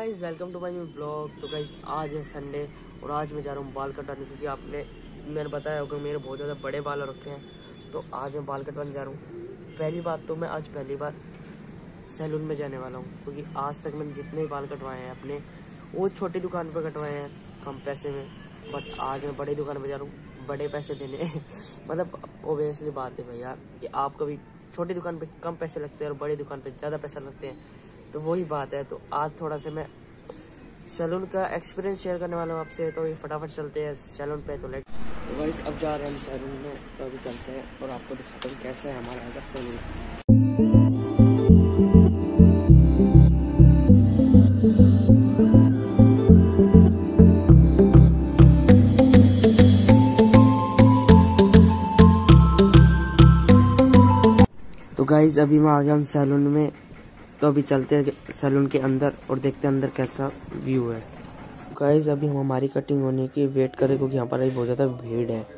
Guys welcome to my new blog. तो guys आज है संडे और आज मैं जा रहा हूँ बाल कटवाने, क्योंकि मैंने बताया होगा मेरे बहुत ज़्यादा बड़े बाल रखे हैं। तो आज मैं बाल कटवाने जा रहा हूँ। पहली बात तो मैं आज पहली बार सैलून में जाने वाला हूँ, क्योंकि आज तक मैंने जितने भी बाल कटवाए हैं अपने वो छोटी दुकान पर कटवाए हैं कम पैसे में। बट आज मैं बड़ी दुकान पर जा रहा हूँ, बड़े पैसे देने मतलब ओबियसली बात है भैया कि आप कभी छोटी दुकान पे कम पैसे लगते हैं और बड़ी दुकान पे ज़्यादा पैसा लगते हैं, तो वही बात है। तो आज थोड़ा सा मैं सैलून का एक्सपीरियंस शेयर करने वाला हूँ आपसे। तो ये फटाफट चलते हैं सैलून पे। तो गाइस अब जा रहे हैं हम सैलून में, तो अभी चलते हैं और आपको दिखाता हूँ कैसा है हमारा आएगा सैलून। तो गाइस अभी मैं आ गया हूँ सैलून में, तो अभी चलते हैं सैलून के अंदर और देखते हैं अंदर कैसा व्यू है। गाइस अभी हम हमारी कटिंग होने की वेट करें, क्योंकि यहाँ पर अभी बहुत ज़्यादा भीड़ है।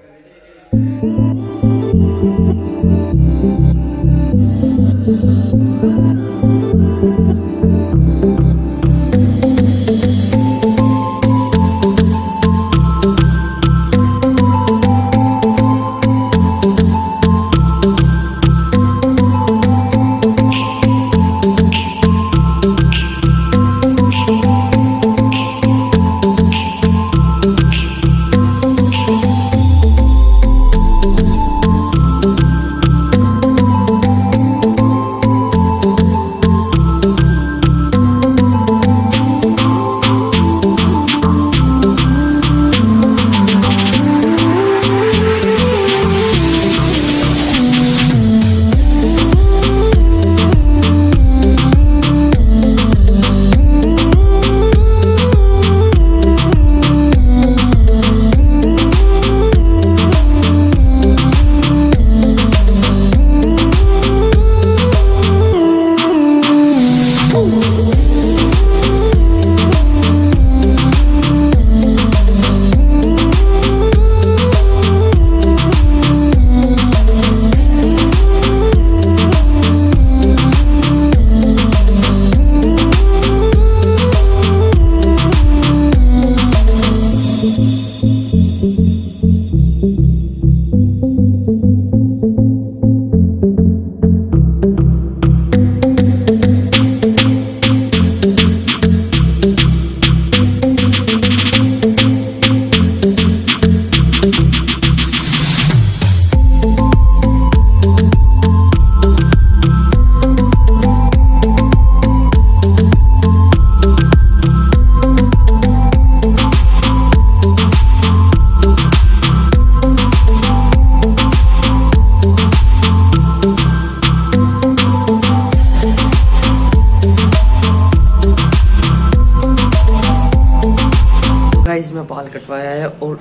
गाइस मैं बाल कटवाया है और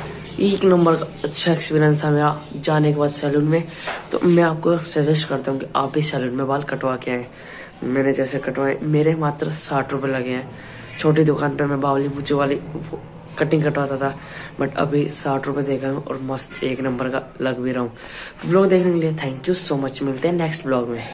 एक नंबर का अच्छा एक्सपीरियंस था मेरा जाने के बाद सैलून में। तो मैं आपको सजेस्ट करता हूँ कि आप भी सैलून में बाल कटवा के आए। मैंने जैसे कटवाए, मेरे मात्र 60 रुपये लगे हैं। छोटी दुकान पे मैं बावली पूछू वाली कटिंग कटवाता था, बट अभी 60 रुपये दे गया हूँ और मस्त एक नंबर का लग भी रहा हूँ। ब्लॉग देखने के लिए थैंक यू सो मच। मिलते हैं नेक्स्ट ब्लॉग में।